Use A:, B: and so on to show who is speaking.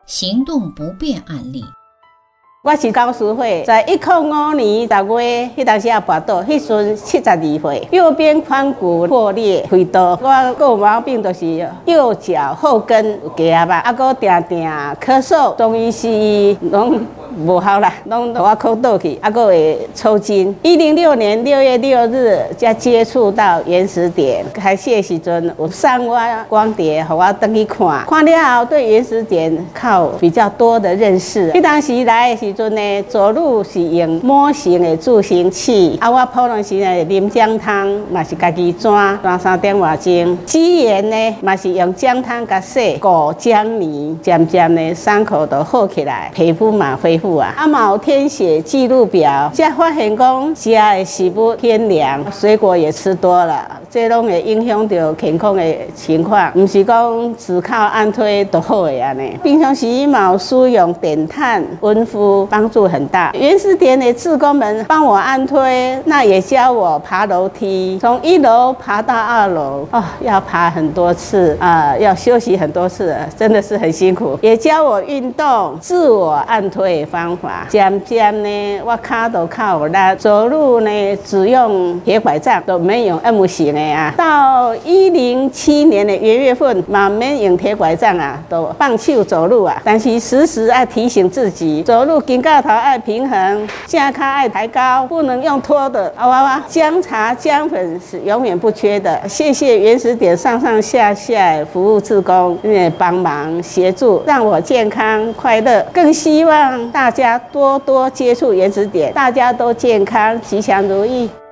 A: 行动不便案例。
B: 我是高淑慧，在105年10月，迄当时也跋倒，迄阵72岁，右边髋骨破裂开刀。我有毛病，就是右脚后跟有夹吧，搁定定咳嗽，中医西医拢无效啦，拢互我靠倒去，搁会抽筋。106年6月6日才接触到原始点，开始的时阵有送我光碟，互我登去看，看了后对原始点靠比较多的认识。迄当时来的时阵呢，走路是用摸形的助行器，我普通时呢啉姜汤，嘛是家己转3点外钟。肌炎呢，嘛是用姜汤甲洗，过姜泥，渐渐的伤口都好起来，皮肤嘛恢复啊。嘛有填写记录表，才发现讲食的食物偏凉，水果也吃多了，这拢会影响到健康的情况，唔是讲只靠按推就好的安尼。平常时嘛有使用电炭温敷，帮助很大。原始点的志工们帮我按推，那也教我爬楼梯，从1楼爬到2楼，要爬很多次要休息很多次，真的是很辛苦。也教我运动、自我按推的方法。渐渐呢，我脚都较有力，走路呢只用铁拐杖，都免用 M 型的啊。到107年的元月份，嘛免用铁拐杖啊，都放手走路啊。但是时时要提醒自己，走路肩胛头爱平衡，下脚爱抬高，不能用拖的。姜茶、姜粉是永远不缺的。谢谢原始点上上下下服务志工，帮忙协助，让我健康快乐。更希望大家多多接触原始点，大家都健康吉祥如意。